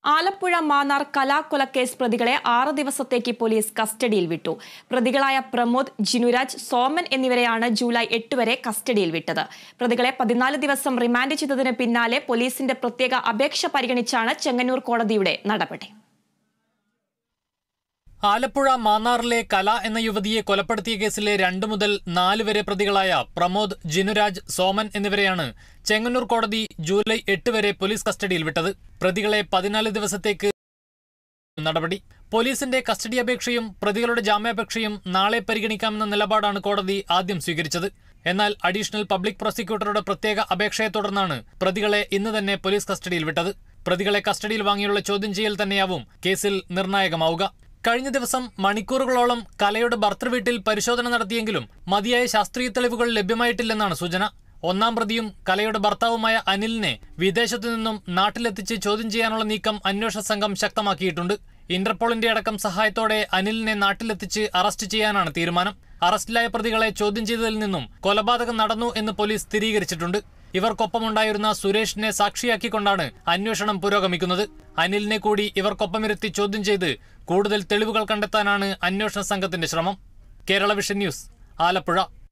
ആലപ്പുഴ മാന്നാർ കലാകൊലക്കേസ് പ്രതികളെ 6 ദിവസത്തേക്ക് പോലീസ് കസ്റ്റഡിയിൽ വിട്ടു. പ്രതികളായ പ്രമോദ്, ജിനുരാജ്, സോമൻ എന്നിവരെയാണ് ജൂലൈ 8 വരെ കസ്റ്റഡിയിൽ വിട്ടത്. പ്രതികളെ 14 ദിവസം റിമാൻഡ് ചെയ്തതിന് പിന്നാലെ പോലീസിന്റെ പ്രത്യേക അപേക്ഷ പരിഗണിച്ചാണ് ചെങ്ങന്നൂർ കോടതിയുടെ നടപടി. ആലപ്പുഴ മാന്നാറിലെ കല എന്ന യുവതിയെ കൊലപ്പെടുത്തിയ കേസിലെ 2 മുതൽ 4 വരെ പ്രതികളായ പ്രമോദ്, ജിനുരാജ്, സോമൻ എന്നിവരെയാണ് ചെങ്ങന്നൂർ കോടതി ജൂലൈ 8 വരെ പോലീസ് കസ്റ്റഡിയിൽ വിട്ടത്. പ്രതികളെ 14 ദിവസത്തേക്ക് നടപടി. പോലീസിന്റെ കസ്റ്റഡി അപേക്ഷയും പ്രതികളുടെ ജാമ്യാപേക്ഷയും നാളെ പരിഗണിക്കാമെന്ന നിലപാടാണ് കോടതി ആദ്യം സ്വീകരിച്ചത്. എന്നാൽ അഡീഷണൽ പബ്ലിക് പ്രോസിക്യൂട്ടറുടെ പ്രത്യേക അപേക്ഷയെ തുടർന്നാണ് പ്രതികളെ ഇന്ന് തന്നെ പോലീസ് കസ്റ്റഡിയിൽ വിട്ടത്. പ്രതികളെ കസ്റ്റഡിയിൽ വാങ്ങിയുള്ള ചോദ്യം ചെയ്യൽ തന്നെയാവും കേസിൽ നിർണായകമാവുക. കഴിഞ്ഞ ദിവസം മണിക്കൂറുകളോളം കലയുടെ ഭർത്തൃവീട്ടിൽ പരിശോധന നടത്തിയെങ്കിലും മതിയായ ശാസ്ത്രീയ തെളിവുകൾ ലഭ്യമായിട്ടില്ലെന്നാണ് സൂചന. 1-ാം പ്രതിയും കലയുടെ ഭർത്താവുമായ അനിലിനെ വിദേശത്തു നിന്നും നാട്ടിലെത്തിച്ച് ചോദ്യം ചെയ്യാനുള്ള നീക്കം അന്വേഷണ സംഘം ശക്തമാക്കിയിട്ടുണ്ട്. ഇന്റർപോളിന്റെ അടക്കം സഹായത്തോടെ അനിലിനെ നാട്ടിലെത്തിച്ച് അറസ്റ്റ് ചെയ്യാനാണ് തീരുമാനം. അറസ്റ്റിലായ പ്രതികളെ ചോദ്യം ചെയ്തതിൽ നിന്നും കൊലപാതകം നടന്നു എന്ന് പോലീസ് സ്ഥിരീകരിച്ചിട്ടുണ്ട്. ഇവർക്കൊപ്പമുണ്ടായിരുന്ന സുരേഷിനെ സാക്ഷിയാക്കിക്കൊണ്ടാണ് അന്വേഷണം പുരോഗമിക്കുന്നത്. അനിലിനെ കൂടി ഇവർക്കൊപ്പമിരുത്തി ചോദ്യം ചെയ്ത് കൂടുതൽ തെളിവുകൾ കണ്ടെത്താനാണ് അന്വേഷണ സംഘത്തിന്റെ ശ്രമം. Kerala vision news, Alappuzha.